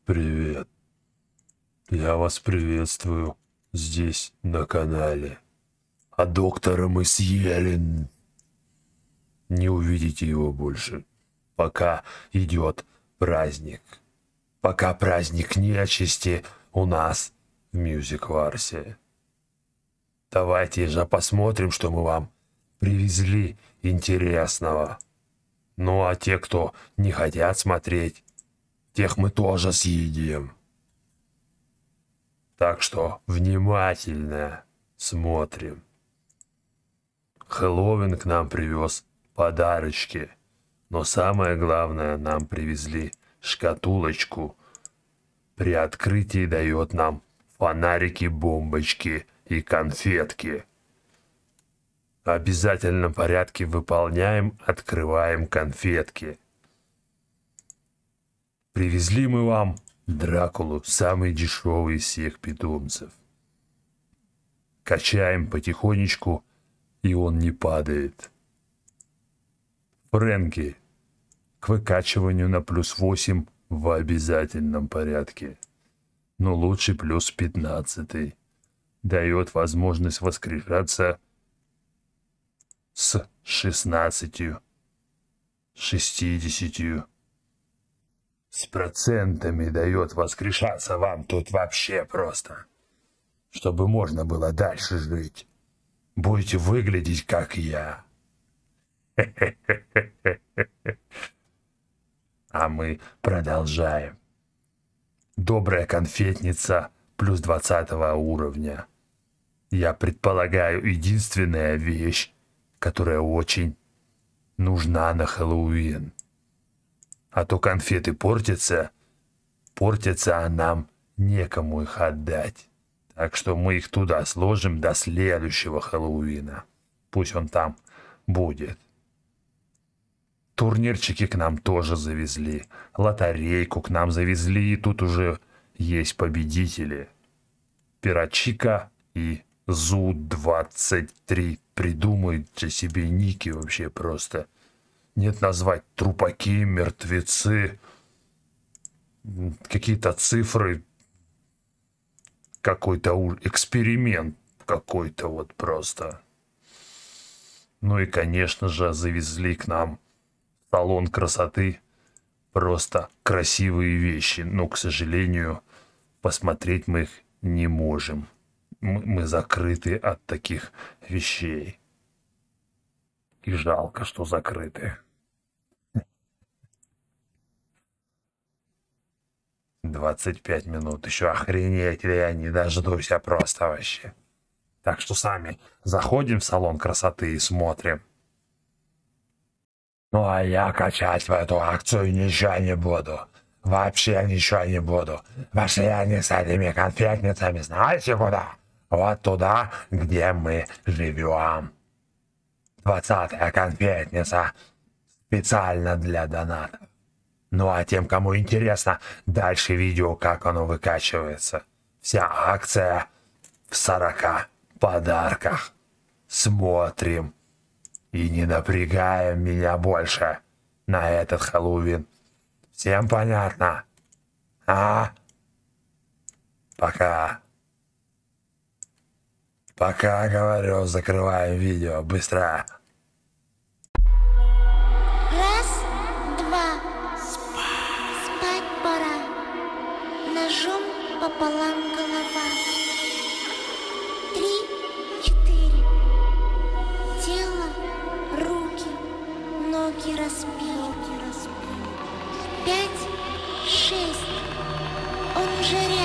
Привет. Я вас приветствую здесь, на канале. А доктора мы съели. Не увидите его больше, пока идет праздник. Пока праздник нечисти у нас в Мьюзик-Варсе. Давайте же посмотрим, что мы вам привезли интересного. Ну а те, кто не хотят смотреть, тех мы тоже съедим. Так что внимательно смотрим. Хэллоуин к нам привез подарочки. Но самое главное, нам привезли шкатулочку. При открытии дает нам фонарики, бомбочки и конфетки. В обязательном порядке выполняем, открываем конфетки. Привезли мы вам Дракулу, самый дешевый из всех питомцев. Качаем потихонечку, и он не падает. Фрэнки к выкачиванию на +8 в обязательном порядке. Но лучше +15. Дает возможность воскрешаться с 16, 60. С процентами дает воскрешаться вам тут вообще просто. Чтобы можно было дальше жить. Будете выглядеть как я. А мы продолжаем. Добрая конфетница +20 уровня. Я предполагаю, единственная вещь, которая очень нужна на Хэллоуин. А то конфеты портятся, а нам некому их отдать. Так что мы их туда сложим до следующего Хэллоуина. Пусть он там будет. Турнирчики к нам тоже завезли. Лотерейку к нам завезли. И тут уже есть победители. Пирачика и Зу-23. Придумайте себе ники вообще просто. Нет, назвать трупаки, мертвецы. Какие-то цифры. Какой-то эксперимент какой-то вот просто. Ну и, конечно же, завезли к нам салон красоты. Просто красивые вещи. Но, к сожалению, посмотреть мы их не можем. Мы закрыты от таких вещей. И жалко, что закрыты. 25 минут. Еще охренеть, я не дождусь, я просто вообще. Так что сами заходим в салон красоты и смотрим. Ну а я качать в эту акцию ничего не буду. Вообще ничего не буду. Пошли они с этими конфетницами, знаете куда? Вот туда, где мы живем. 20-я конфетница. Специально для донатов. Ну а тем, кому интересно, дальше видео, как оно выкачивается. Вся акция в 40 подарках. Смотрим. И не напрягаем меня больше на этот Хэллоуин. Всем понятно? А? Пока. Пока, говорю, закрываем видео. Быстро. Раз, два. Спать пора. Ножом пополам голова. 3, 4. Тело, руки, ноги разбил. 5, 6. Он уже рядом.